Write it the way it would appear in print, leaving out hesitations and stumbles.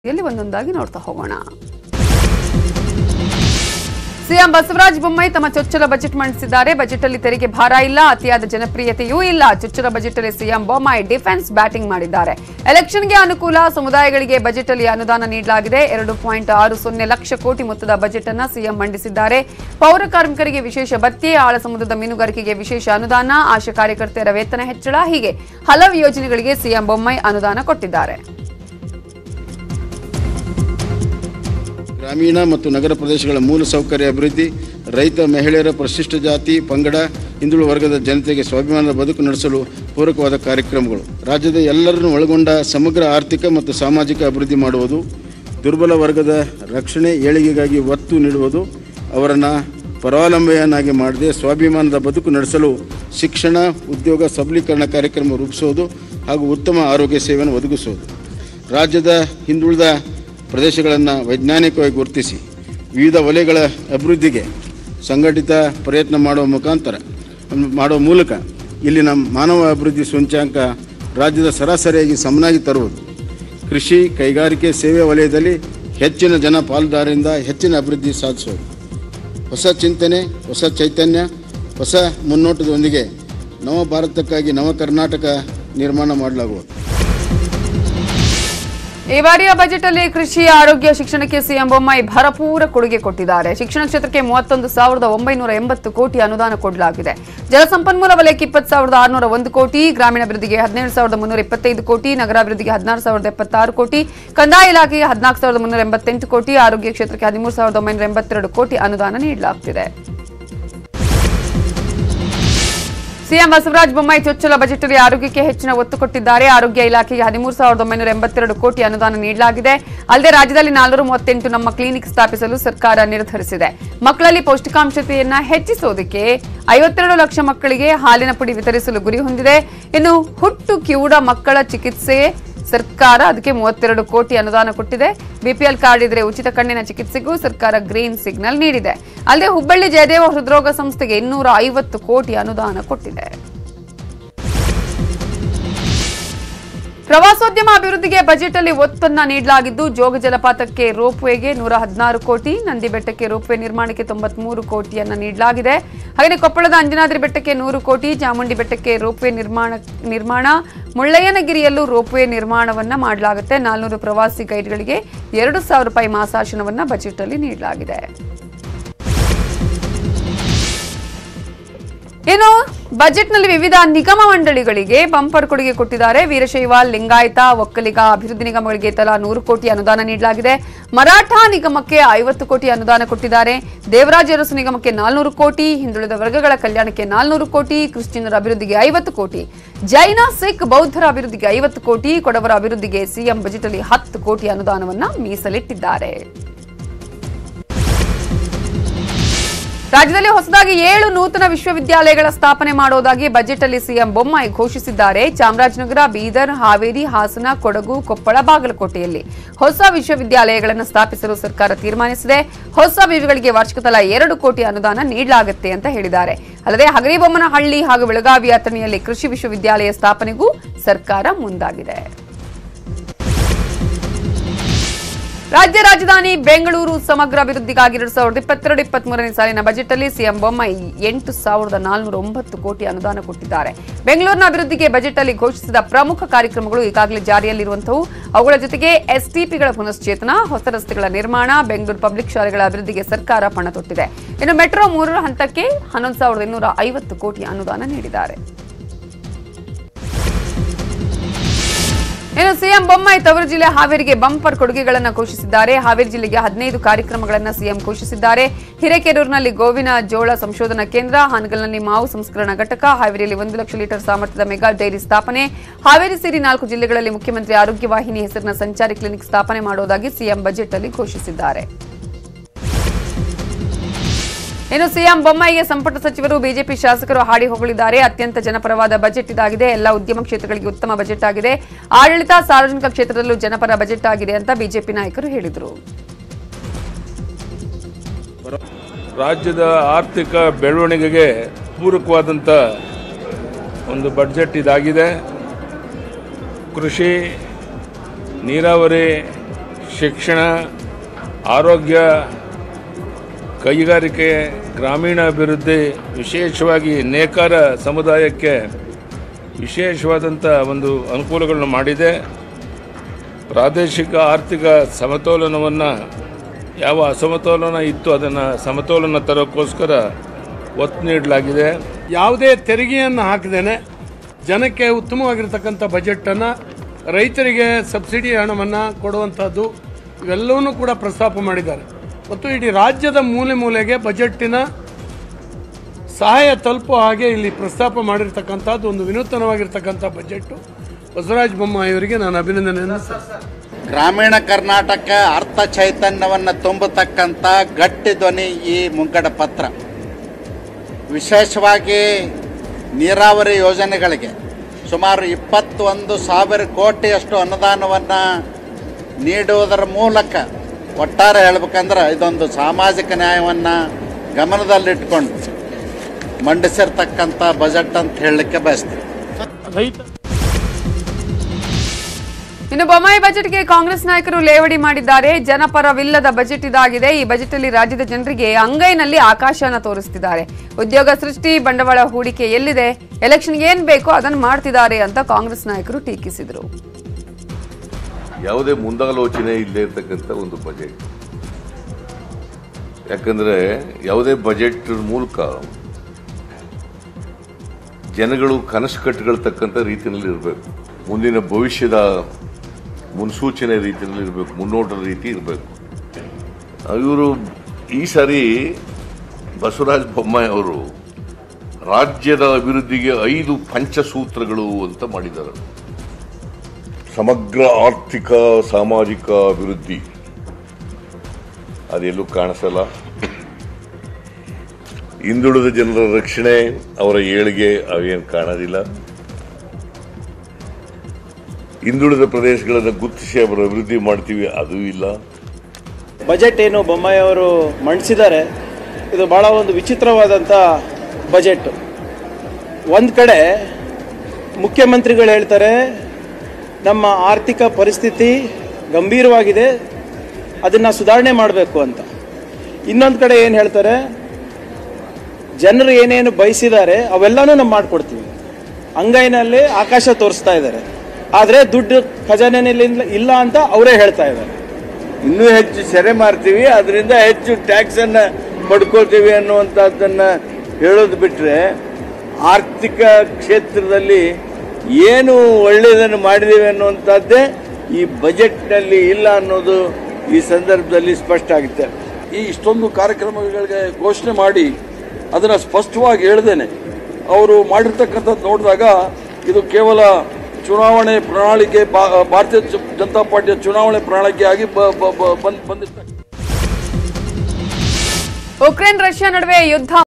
ಇಲ್ಲಿ ಒಂದೊಂದಾಗಿ ನೋಡ್ತಾ ಹೋಗೋಣ. ಸಿಎಂ ಬಸವರಾಜ ಬೊಮ್ಮಾಯಿ ತಮ್ಮ ಚೊಚ್ಚಲ ಬಜೆಟ್ ಮಂಡಿಸಿದ್ದಾರೆ. ಬಜೆಟ್ ಅಲ್ಲಿ ತೆರಿಗೆ ಭಾರ ಇಲ್ಲ, ಅತಿಯಾದ ಜನಪ್ರಿಯತೆಯೂ ಇಲ್ಲ. ಚೊಚ್ಚಲ ಬಜೆಟ್ ಅಲ್ಲಿ ಸಿಎಂ ಬೊಮ್ಮಾಯಿ ಡಿಫೆನ್ಸ್ ಬ್ಯಾಟಿಂಗ್ ಮಾಡಿದ್ದಾರೆ. ಎಲೆಕ್ಷನ್ಗೆ ಅನುಕೂಲ, ಸಮುದಾಯಗಳಿಗೆ ಬಜೆಟ್ ಅಲ್ಲಿ ಅನುದಾನ ನೀಡಲಾಗಿದೆ. 2.60 ಲಕ್ಷ ಕೋಟಿ ಮೊತ್ತದ ಬಜೆಟ್ ಅನ್ನು ಸಿಎಂ ಮಂಡಿಸಿದ್ದಾರೆ. ಪೌರ ಕಾರ್ಮಿಕರಿಗೆ ವಿಶೇಷ ಭತ್ಯೆ, ಆಳ ಸಮುದ್ರದ ಮೀನುಗಾರಿಕೆಗೆ ವಿಶೇಷ ಅನುದಾನ, ಆಶಾ ಕಾರ್ಯಕರ್ತೆಯರ ವೇತನ ಹೆಚ್ಚಳ, ಹೀಗೆ ಹಲವು ಯೋಜನೆಗಳಿಗೆ ಸಿಎಂ ಬೊಮ್ಮಾಯಿ ಅನುದಾನ ಕೊಟ್ಟಿದ್ದಾರೆ. ಗ್ರಾಮೀಣ ಮತ್ತು ನಗರ ಪ್ರದೇಶಗಳ ಮೂಲಸೌಕರ್ಯ ಅಭಿವೃದ್ಧಿ, ರೈತ ಮಹಿಳೆಯರ, ಪರಿಶಿಷ್ಟ ಜಾತಿ ಪಂಗಡ, ಹಿಂದುಳಿದ ವರ್ಗದ ಜನತೆಗೆ ಸ್ವಾಭಿಮಾನದ ಬದುಕು ನಡೆಸಲು ಪೂರಕವಾದ ಕಾರ್ಯಕ್ರಮಗಳು. ರಾಜ್ಯದ ಎಲ್ಲರನ್ನು ಒಳಗೊಂಡ ಸಮಗ್ರ ಆರ್ಥಿಕ ಮತ್ತು ಸಾಮಾಜಿಕ ಅಭಿವೃದ್ಧಿ ಮಾಡುವುದು, ದುರ್ಬಲ ವರ್ಗದ ರಕ್ಷಣೆ ಏಳಿಗೆಗಾಗಿ ಒತ್ತು ನೀಡುವುದು, ಅವರನ್ನು ಪರಾವಲಂಬಿಯನ್ನಾಗಿ ಮಾಡದೆ ಸ್ವಾಭಿಮಾನದ ಬದುಕು ನಡೆಸಲು ಶಿಕ್ಷಣ, ಉದ್ಯೋಗ ಸಬಲೀಕರಣ ಕಾರ್ಯಕ್ರಮ ರೂಪಿಸುವುದು ಹಾಗೂ ಉತ್ತಮ ಆರೋಗ್ಯ ಸೇವೆಯನ್ನು ಒದಗಿಸುವುದು. ರಾಜ್ಯದ ಹಿಂದುಳಿದ ಪ್ರದೇಶಗಳನ್ನು ವೈಜ್ಞಾನಿಕವಾಗಿ ಗುರುತಿಸಿ ವಿವಿಧ ವಲಯಗಳ ಅಭಿವೃದ್ಧಿಗೆ ಸಂಘಟಿತ ಪ್ರಯತ್ನ ಮಾಡುವ ಮೂಲಕ ಇಲ್ಲಿನ ಮಾನವ ಅಭಿವೃದ್ಧಿ ಸೂಚ್ಯಂಕ ರಾಜ್ಯದ ಸರಾಸರಿಯಾಗಿ ಸಮನಾಗಿ ತರುವುದು. ಕೃಷಿ, ಕೈಗಾರಿಕೆ, ಸೇವೆ ವಲಯದಲ್ಲಿ ಹೆಚ್ಚಿನ ಜನ ಪಾಲುದಾರರಿಂದ ಹೆಚ್ಚಿನ ಅಭಿವೃದ್ಧಿ ಸಾಧಿಸುವುದು. ಹೊಸ ಚಿಂತನೆ, ಹೊಸ ಚೈತನ್ಯ, ಹೊಸ ಮುನ್ನೋಟದೊಂದಿಗೆ ನವ ಭಾರತಕ್ಕಾಗಿ ನವ ಕರ್ನಾಟಕ ನಿರ್ಮಾಣ ಮಾಡಲಾಗುವುದು. ಈ ಬಾರಿಯ ಬಜೆಟ್ ಅಲ್ಲಿ ಕೃಷಿ, ಆರೋಗ್ಯ, ಶಿಕ್ಷಣಕ್ಕೆ ಸಿಎಂ ಬೊಮ್ಮಾಯಿ ಭರಪೂರ ಕೊಡುಗೆ ಕೊಟ್ಟಿದ್ದಾರೆ. ಶಿಕ್ಷಣ ಕ್ಷೇತ್ರಕ್ಕೆ 31,980 ಕೋಟಿ ಅನುದಾನ ಕೊಡಲಾಗಿದೆ. ಜಲಸಂಪನ್ಮೂಲ ವಲಯಕ್ಕೆ 20,601 ಕೋಟಿ, ಗ್ರಾಮೀಣಾಭಿವೃದ್ಧಿಗೆ 17,325 ಕೋಟಿ, ನಗರಾಭಿವೃದ್ಧಿಗೆ 16,076 ಕೋಟಿ, ಕಂದಾಯ ಇಲಾಖೆಗೆ 14,388 ಕೋಟಿ, ಆರೋಗ್ಯ ಕ್ಷೇತ್ರಕ್ಕೆ 13,982 ಕೋಟಿ ಅನುದಾನ ನೀಡಲಾಗುತ್ತಿದೆ. ಸಿಎಂ ಬಸವರಾಜ ಬೊಮ್ಮಾಯಿ ಚೊಚ್ಚಲ ಬಜೆಟ್ ಅಲ್ಲಿ ಆರೋಗ್ಯಕ್ಕೆ ಹೆಚ್ಚಿನ ಒತ್ತು ಕೊಟ್ಟಿದ್ದಾರೆ. ಆರೋಗ್ಯ ಇಲಾಖೆಗೆ 13,982 ಕೋಟಿ ಅನುದಾನ ನೀಡಲಾಗಿದೆ. ಅಲ್ಲದೆ ರಾಜ್ಯದಲ್ಲಿ 438 ನಮ್ಮ ಕ್ಲಿನಿಕ್ ಸ್ಥಾಪಿಸಲು ಸರ್ಕಾರ ನಿರ್ಧರಿಸಿದೆ. ಮಕ್ಕಳಲ್ಲಿ ಪೌಷ್ಟಿಕಾಂಶತೆಯನ್ನ ಹೆಚ್ಚಿಸುವುದಕ್ಕೆ 52 ಲಕ್ಷ ಮಕ್ಕಳಿಗೆ ಹಾಲಿನ ಪುಡಿ ವಿತರಿಸಲು ಗುರಿ ಹೊಂದಿದೆ. ಇನ್ನು ಹುಟ್ಟು ಕಿವುಡ ಮಕ್ಕಳ ಚಿಕಿತ್ಸೆಗೆ ಸರ್ಕಾರ ಅದಕ್ಕೆ 32 ಕೋಟಿ ಅನುದಾನ ಕೊಟ್ಟಿದೆ. ಬಿಪಿಎಲ್ ಕಾರ್ಡ್ ಇದ್ರೆ ಉಚಿತ ಕಣ್ಣಿನ ಚಿಕಿತ್ಸೆಗೂ ಸರ್ಕಾರ ಗ್ರೀನ್ ಸಿಗ್ನಲ್ ನೀಡಿದೆ. ಅಲ್ಲದೆ ಹುಬ್ಬಳ್ಳಿ ಜಯದೇವ ಹೃದ್ರೋಗ ಸಂಸ್ಥೆಗೆ 250 ಕೋಟಿ ಅನುದಾನ ಕೊಟ್ಟಿದೆ. ಪ್ರವಾಸೋದ್ಯಮ ಅಭಿವೃದ್ಧಿಗೆ ಬಜೆಟ್ ಅಲ್ಲಿ ಒತ್ತನ್ನ ನೀಡಲಾಗಿದ್ದು, ಜೋಗ ಜಲಪಾತಕ್ಕೆ ರೋಪ್ವೇಗೆ 116 ಕೋಟಿ, ನಂದಿ ಬೆಟ್ಟಕ್ಕೆ ರೋಪ್ವೇ ನಿರ್ಮಾಣಕ್ಕೆ 93 ಕೋಟಿಯನ್ನ ನೀಡಲಾಗಿದೆ. ಹಾಗೆ ಕೊಪ್ಪಳದ ಅಂಜನಾದ್ರಿ ಬೆಟ್ಟಕ್ಕೆ 100 ಕೋಟಿ, ಚಾಮುಂಡಿ ಬೆಟ್ಟಕ್ಕೆ ರೋಪ್ವೇ ನಿರ್ಮಾಣ, ಮುಳ್ಳಯ್ಯನಗಿರಿಯಲ್ಲೂ ರೋಪ್ವೇ ನಿರ್ಮಾಣವನ್ನ ಮಾಡಲಾಗುತ್ತೆ. 400 ಪ್ರವಾಸಿ ಗೈಡ್ಗಳಿಗೆ 2,000 ರೂಪಾಯಿ ಮಾಸಾಶನವನ್ನ ಬಜೆಟ್ ಅಲ್ಲಿ ನೀಡಲಾಗಿದೆ. ಇನ್ನು ಬಜೆಟ್ನಲ್ಲಿ ವಿವಿಧ ನಿಗಮ ಮಂಡಳಿಗಳಿಗೆ ಬಂಪರ್ ಕೊಡುಗೆ ಕೊಟ್ಟಿದ್ದಾರೆ. ವೀರಶೈವ, ಲಿಂಗಾಯತ, ಒಕ್ಕಲಿಗ ಅಭಿವೃದ್ಧಿ ನಿಗಮಗಳಿಗೆ ತಲಾ 100 ಕೋಟಿ ಅನುದಾನ ನೀಡಲಾಗಿದೆ. ಮರಾಠ ನಿಗಮಕ್ಕೆ 50 ಕೋಟಿ ಅನುದಾನ ಕೊಟ್ಟಿದ್ದಾರೆ. ದೇವರಾಜ ಅರಸು ನಿಗಮಕ್ಕೆ 400 ಕೋಟಿ, ಹಿಂದುಳಿದ ವರ್ಗಗಳ ಕಲ್ಯಾಣಕ್ಕೆ 400 ಕೋಟಿ, ಕ್ರಿಶ್ಚಿಯನ್ನರ ಅಭಿವೃದ್ಧಿಗೆ 50 ಕೋಟಿ, ಜೈನ, ಸಿಖ್, ಬೌದ್ಧರ ಅಭಿವೃದ್ಧಿಗೆ 50 ಕೋಟಿ, ಕೊಡವರ ಅಭಿವೃದ್ಧಿಗೆ ಸಿಎಂ ಬಜೆಟ್ ಅಲ್ಲಿ 10 ಕೋಟಿ ಅನುದಾನವನ್ನ ಮೀಸಲಿಟ್ಟಿದ್ದಾರೆ. ರಾಜ್ಯದಲ್ಲಿ ಹೊಸದಾಗಿ 7 ನೂತನ ವಿಶ್ವವಿದ್ಯಾಲಯಗಳ ಸ್ಥಾಪನೆ ಮಾಡುವುದಾಗಿ ಬಜೆಟ್ ಅಲ್ಲಿ ಸಿಎಂ ಬೊಮ್ಮಾಯಿ ಘೋಷಿಸಿದ್ದಾರೆ. ಚಾಮರಾಜನಗರ, ಬೀದರ್, ಹಾವೇರಿ, ಹಾಸನ, ಕೊಡಗು, ಕೊಪ್ಪಳ, ಬಾಗಲಕೋಟೆಯಲ್ಲಿ ಹೊಸ ವಿಶ್ವವಿದ್ಯಾಲಯಗಳನ್ನು ಸ್ಥಾಪಿಸಲು ಸರ್ಕಾರ ತೀರ್ಮಾನಿಸಿದೆ. ಹೊಸ ವಿವಿಗಳಿಗೆ ವಾರ್ಷಿಕ ತಲಾ 2 ಕೋಟಿ ಅನುದಾನ ನೀಡಲಾಗುತ್ತೆ ಅಂತ ಹೇಳಿದ್ದಾರೆ. ಅಲ್ಲದೆ ಹಗರಿಬೊಮ್ಮನಹಳ್ಳಿ ಹಾಗೂ ಬೆಳಗಾವಿ ಅಥಣಿಯಲ್ಲಿ ಕೃಷಿ ವಿಶ್ವವಿದ್ಯಾಲಯ ಸ್ಥಾಪನೆಗೂ ಸರ್ಕಾರ ಮುಂದಾಗಿದೆ. ರಾಜ್ಯ ರಾಜಧಾನಿ ಬೆಂಗಳೂರು ಸಮಗ್ರ ಅಭಿವೃದ್ಧಿಗಾಗಿ 2022-23ನೇ ಸಾಲಿನ ಬಜೆಟ್ ಅಲ್ಲಿ ಸಿಎಂ ಬೊಮ್ಮಾಯಿ 8,409 ಕೋಟಿ ಅನುದಾನ ಕೊಟ್ಟಿದ್ದಾರೆ. ಬೆಂಗಳೂರಿನ ಅಭಿವೃದ್ಧಿಗೆ ಬಜೆಟ್ ಅಲ್ಲಿ ಘೋಷಿಸಿದ ಪ್ರಮುಖ ಕಾರ್ಯಕ್ರಮಗಳು ಈಗಾಗಲೇ ಜಾರಿಯಲ್ಲಿರುವಂತವು. ಅವುಗಳ ಜೊತೆಗೆ ಎಸ್ಟಿಪಿಗಳ ಪುನಶ್ಚೇತನ, ಹೊಸ ರಸ್ತೆಗಳ ನಿರ್ಮಾಣ, ಬೆಂಗಳೂರು ಪಬ್ಲಿಕ್ ಶಾಲೆಗಳ ಅಭಿವೃದ್ಧಿಗೆ ಸರ್ಕಾರ ಪಣ ತೊಟ್ಟಿದೆ. ಇನ್ನು ಮೆಟ್ರೋ 3ರ ಹಂತಕ್ಕೆ 11,250 ಕೋಟಿ ಅನುದಾನ ನೀಡಿದ್ದಾರೆ. ಇನ್ನು ಸಿಎಂ ಬೊಮ್ಮಾಯಿ ತವರು ಜಿಲ್ಲೆ ಹಾವೇರಿಗೆ ಬಂಪರ್ ಕೊಡುಗೆಗಳನ್ನು ಘೋಷಿಸಿದ್ದಾರೆ. ಹಾವೇರಿ ಜಿಲ್ಲೆಗೆ 15 ಕಾರ್ಯಕ್ರಮಗಳನ್ನು ಸಿಎಂ ಘೋಷಿಸಿದ್ದಾರೆ. ಹಿರೇಕೆರೂರಿನಲ್ಲಿ ಗೋವಿನ ಜೋಳ ಸಂಶೋಧನಾ ಕೇಂದ್ರ, ಹಾನಗಲ್ನಲ್ಲಿ ಮಾವು ಸಂಸ್ಕರಣಾ ಘಟಕ, ಹಾವೇರಿಯಲ್ಲಿ 1 ಲಕ್ಷ ಲೀಟರ್ ಸಾಮರ್ಥ್ಯದ ಮೆಗಾ ಡೈರಿ ಸ್ಥಾಪನೆ, ಹಾವೇರಿ ಸೇರಿ 4 ಜಿಲ್ಲೆಗಳಲ್ಲಿ ಮುಖ್ಯಮಂತ್ರಿ ಆರೋಗ್ಯ ವಾಹಿನಿ ಹೆಸರಿನ ಸಂಚಾರಿ ಕ್ಲಿನಿಕ್ ಸ್ಥಾಪನೆ ಮಾಡುವುದಾಗಿ ಸಿಎಂ ಬಜೆಟ್ ಅಲ್ಲಿ ಘೋಷಿಸಿದ್ದಾರೆ. ಇನ್ನು ಸಿಎಂ ಬೊಮ್ಮಾಯಿಗೆ ಸಂಪುಟ ಸಚಿವರು, ಬಿಜೆಪಿ ಶಾಸಕರು ಹಾಡಿ ಹೊಗಳಿದ್ದಾರೆ. ಅತ್ಯಂತ ಜನಪರವಾದ ಬಜೆಟ್ ಇದಾಗಿದೆ. ಎಲ್ಲ ಉದ್ಯಮ ಕ್ಷೇತ್ರಗಳಿಗೆ ಉತ್ತಮ ಬಜೆಟ್ ಆಗಿದೆ. ಆಡಳಿತ, ಸಾರ್ವಜನಿಕ ಕ್ಷೇತ್ರದಲ್ಲೂ ಜನಪರ ಬಜೆಟ್ ಆಗಿದೆ ಅಂತ ಬಿಜೆಪಿ ನಾಯಕರು ಹೇಳಿದರು. ರಾಜ್ಯದ ಆರ್ಥಿಕ ಬೆಳವಣಿಗೆಗೆ ಪೂರಕವಾದಂಥ ಒಂದು ಬಜೆಟ್ ಇದಾಗಿದೆ. ಕೃಷಿ, ನೀರಾವರಿ, ಶಿಕ್ಷಣ, ಆರೋಗ್ಯ, ಕೈಗಾರಿಕೆ, ಗ್ರಾಮೀಣಾಭಿವೃದ್ಧಿ, ವಿಶೇಷವಾಗಿ ನೇಕಾರ ಸಮುದಾಯಕ್ಕೆ ವಿಶೇಷವಾದಂಥ ಒಂದು ಅನುಕೂಲಗಳನ್ನು ಮಾಡಿದೆ. ಪ್ರಾದೇಶಿಕ ಆರ್ಥಿಕ ಸಮತೋಲನವನ್ನು, ಯಾವ ಅಸಮತೋಲನ ಇತ್ತು ಅದನ್ನು ಸಮತೋಲನ ತರೋಕ್ಕೋಸ್ಕರ ಒತ್ತು ನೀಡಲಾಗಿದೆ. ಯಾವುದೇ ತೆರಿಗೆಯನ್ನು ಹಾಕದೇನೆ ಜನಕ್ಕೆ ಉತ್ತಮವಾಗಿರ್ತಕ್ಕಂಥ ಬಜೆಟನ್ನು, ರೈತರಿಗೆ ಸಬ್ಸಿಡಿ ಹಣವನ್ನು ಕೊಡುವಂಥದ್ದು ಇವೆಲ್ಲವನ್ನೂ ಕೂಡ ಪ್ರಸ್ತಾಪ ಮಾಡಿದ್ದಾರೆ. ಮತ್ತು ಇಡೀ ರಾಜ್ಯದ ಮೂಲೆ ಮೂಲೆಗೆ ಬಜೆಟ್ಟಿನ ಸಹಾಯ ತಲುಪುವ ಹಾಗೆ ಇಲ್ಲಿ ಪ್ರಸ್ತಾಪ ಮಾಡಿರ್ತಕ್ಕಂಥದ್ದು ಒಂದು ವಿನೂತನವಾಗಿರ್ತಕ್ಕಂಥ ಬಜೆಟ್ಟು. ಬಸವರಾಜ ಬೊಮ್ಮಾಯಿ ಅವರಿಗೆ ನಾನು ಅಭಿನಂದನೆಯನ್ನು ಗ್ರಾಮೀಣ ಕರ್ನಾಟಕ ಅರ್ಥ ಚೈತನ್ಯವನ್ನು ತುಂಬತಕ್ಕಂಥ ಗಟ್ಟಿ ಧ್ವನಿ ಈ ಮುಂಗಡ ಪತ್ರ. ವಿಶೇಷವಾಗಿ ನೀರಾವರಿ ಯೋಜನೆಗಳಿಗೆ ಸುಮಾರು 21,000 ಕೋಟಿಯಷ್ಟು ಅನುದಾನವನ್ನು ನೀಡುವುದರ ಮೂಲಕ ಒಟ್ಟಾರೆ ಹೇಳಬೇಕಂದ್ರೆ ಇದೊಂದು ಸಾಮಾಜಿಕ ನ್ಯಾಯವನ್ನು ಗಮನದಲ್ಲಿಟ್ಕೊಂಡು ಮಂಡಿಸಿರ್ತಕ್ಕಂಥ ಬಜೆಟ್ ಅಂತ ಹೇಳಲಿಕ್ಕೆ ಬಯಸ್ತೀನಿ. ಇನ್ನು ಬೊಮ್ಮಾಯಿ ಬಜೆಟ್ಗೆ ಕಾಂಗ್ರೆಸ್ ನಾಯಕರು ಲೇವಡಿ ಮಾಡಿದ್ದಾರೆ. ಜನಪರವಿಲ್ಲದ ಬಜೆಟ್ ಇದಾಗಿದೆ. ಈ ಬಜೆಟ್ ಅಲ್ಲಿ ರಾಜ್ಯದ ಜನರಿಗೆ ಅಂಗೈನಲ್ಲಿ ಆಕಾಶನ ತೋರಿಸುತ್ತಿದ್ದಾರೆ. ಉದ್ಯೋಗ ಸೃಷ್ಟಿ, ಬಂಡವಾಳ ಹೂಡಿಕೆ ಎಲ್ಲಿದೆ? ಎಲೆಕ್ಷನ್ಗೆ ಏನ್ ಬೇಕೋ ಅದನ್ನು ಮಾಡ್ತಿದ್ದಾರೆ ಅಂತ ಕಾಂಗ್ರೆಸ್ ನಾಯಕರು ಟೀಕಿಸಿದರು. ಯಾವುದೇ ಮುಂದಾಲೋಚನೆ ಇಲ್ಲದೆ ಇರತಕ್ಕಂಥ ಒಂದು ಬಜೆಟ್. ಯಾಕಂದ್ರೆ ಯಾವುದೇ ಬಜೆಟ್ ಮೂಲಕ ಜನಗಳು ಕನಸು ಕಟ್ಟಿಕೊಳ್ತಕ್ಕಂಥ ರೀತಿಯಲ್ಲಿ ಇರಬೇಕು, ಮುಂದಿನ ಭವಿಷ್ಯದ ಮುನ್ಸೂಚನೆ ರೀತಿಯಲ್ಲಿ ಇರಬೇಕು, ಮುನ್ನೋಟದ ರೀತಿ ಇರಬೇಕು. ಇವರು ಈ ಸಾರಿ ಬಸವರಾಜ ಬೊಮ್ಮಾಯಿ ಅವರು ರಾಜ್ಯದ ಅಭಿವೃದ್ಧಿಗೆ 5 ಪಂಚಸೂತ್ರಗಳು ಅಂತ ಮಾಡಿದ್ದಾರೆ. ಸಮಗ್ರ ಆರ್ಥಿಕ ಸಾಮಾಜಿಕ ಅಭಿವೃದ್ಧಿ ಅದೆಲ್ಲೂ ಕಾಣಿಸಲ್ಲ. ಹಿಂದುಳಿದ ಜನರ ರಕ್ಷಣೆ, ಅವರ ಏಳಿಗೆ ಅವೇನು ಕಾಣೋದಿಲ್ಲ. ಹಿಂದುಳಿದ ಪ್ರದೇಶಗಳನ್ನು ಗುರುತಿಸಿ ಅವರ ಅಭಿವೃದ್ಧಿ ಮಾಡ್ತೀವಿ, ಅದೂ ಇಲ್ಲ. ಬಜೆಟ್ ಏನು ಬೊಮ್ಮಾಯಿ ಅವರು ಮಂಡಿಸಿದ್ದಾರೆ, ಇದು ಬಹಳ ಒಂದು ವಿಚಿತ್ರವಾದಂಥ ಬಜೆಟ್. ಒಂದು ಕಡೆ ಮುಖ್ಯಮಂತ್ರಿಗಳು ಹೇಳ್ತಾರೆ ನಮ್ಮ ಆರ್ಥಿಕ ಪರಿಸ್ಥಿತಿ ಗಂಭೀರವಾಗಿದೆ, ಅದನ್ನು ಸುಧಾರಣೆ ಮಾಡಬೇಕು ಅಂತ. ಇನ್ನೊಂದು ಕಡೆ ಏನು ಹೇಳ್ತಾರೆ, ಜನರು ಏನೇನು ಬಯಸಿದ್ದಾರೆ ಅವೆಲ್ಲನೂ ನಾವು ಮಾಡಿಕೊಡ್ತೀವಿ, ಅಂಗೈನಲ್ಲಿ ಆಕಾಶ ತೋರಿಸ್ತಾ ಇದ್ದಾರೆ. ಆದರೆ ದುಡ್ಡು ಖಜಾನೆಯಲ್ಲಿ ಇಲ್ಲ ಅಂತ ಅವರೇ ಹೇಳ್ತಾ ಇದ್ದಾರೆ. ಇನ್ನೂ ಹೆಚ್ಚು ಸೆರೆ ಮಾಡ್ತೀವಿ, ಅದರಿಂದ ಹೆಚ್ಚು ಟ್ಯಾಕ್ಸನ್ನು ಪಡ್ಕೊಳ್ತೀವಿ ಅನ್ನುವಂಥದ್ದನ್ನು ಹೇಳೋದು ಬಿಟ್ಟರೆ ಆರ್ಥಿಕ ಕ್ಷೇತ್ರದಲ್ಲಿ ಏನು ಒಳ್ಳೆಯದನ್ನು ಮಾಡಿದ್ದೇವೆ ಅನ್ನುವಂಥದ್ದೇ ಈ ಬಜೆಟ್ನಲ್ಲಿ ಇಲ್ಲ ಅನ್ನೋದು ಈ ಸಂದರ್ಭದಲ್ಲಿ ಸ್ಪಷ್ಟ ಆಗುತ್ತೆ. ಈ ಇಷ್ಟೊಂದು ಕಾರ್ಯಕ್ರಮಗಳಿಗೆ ಘೋಷಣೆ ಮಾಡಿ ಅದನ್ನು ಸ್ಪಷ್ಟವಾಗಿ ಹೇಳ್ದೇನೆ ಅವರು ಮಾಡಿರ್ತಕ್ಕಂಥದ್ದು ನೋಡಿದಾಗ ಇದು ಕೇವಲ ಚುನಾವಣೆ ಪ್ರಣಾಳಿಕೆ, ಭಾರತೀಯ ಜನತಾ ಪಾರ್ಟಿಯ ಚುನಾವಣೆ ಪ್ರಣಾಳಿಕೆ ಆಗಿ ಬಂದಿರ್ತಕ್ಕಂಥ. ಉಕ್ರೇನ್ ರಷ್ಯಾ ನಡುವೆ ಯುದ್ಧ